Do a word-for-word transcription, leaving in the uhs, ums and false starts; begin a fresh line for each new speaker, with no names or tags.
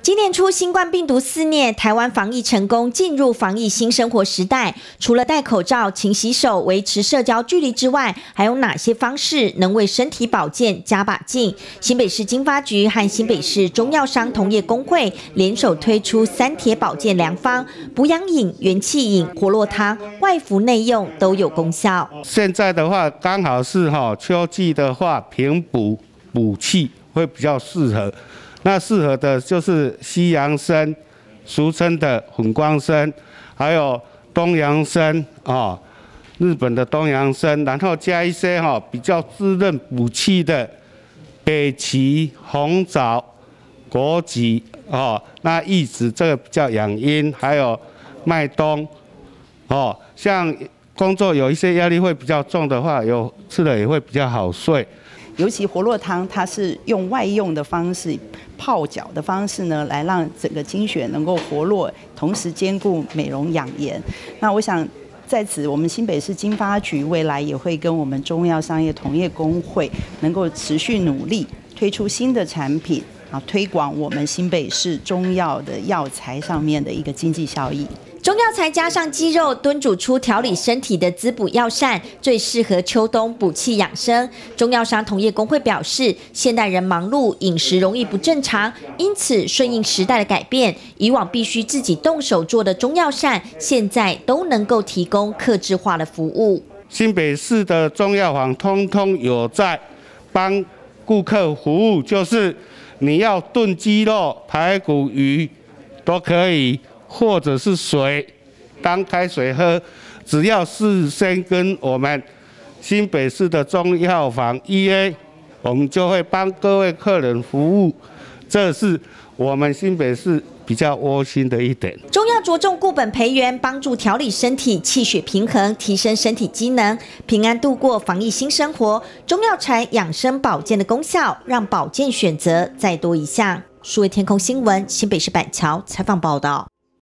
今年初，新冠病毒肆虐，台湾防疫成功，进入防疫新生活时代。除了戴口罩、勤洗手、维持社交距离之外，还有哪些方式能为身体保健加把劲？新北市经发局和新北市中药商同业公会联手推出三铁保健良方，补养饮、元气饮、活络汤，外服内用都有功效。
现在的话，刚好是哈秋季的话，平补补气会比较适合。那适合的就是西洋参，俗称的混光参，还有东洋参啊，日本的东洋参，然后加一些哈比较滋润补气的北芪、红枣、枸杞哦，那枸杞这个比较养阴，还有麦冬哦，像工作有一些压力会比较重的话，有吃了也会比较好睡。
尤其活络汤，它是用外用的方式、泡脚的方式呢，来让整个经血能够活络，同时兼顾美容养颜。那我想在此，我们新北市经发局未来也会跟我们中药商业同业公会能够持续努力，推出新的产品啊，推广我们新北市中药的药材上面的一个经济效益。
中药材加上鸡肉，炖煮出调理身体的滋补药膳，最适合秋冬补气养生。中药商同业公会表示，现代人忙碌，饮食容易不正常，因此顺应时代的改变，以往必须自己动手做的中药膳，现在都能够提供客制化的服务。
新北市的中药行通通有在帮顾客服务，就是你要炖鸡肉、排骨、鱼都可以。或者是水当开水喝，只要事先跟我们新北市的中药房约，我们就会帮各位客人服务，这是我们新北市比较窝心的一点。
中药着重固本培元，帮助调理身体气血平衡，提升身体机能，平安度过防疫新生活。中药材养生保健的功效，让保健选择再多一项。数位天空新闻新北市板桥采访报道。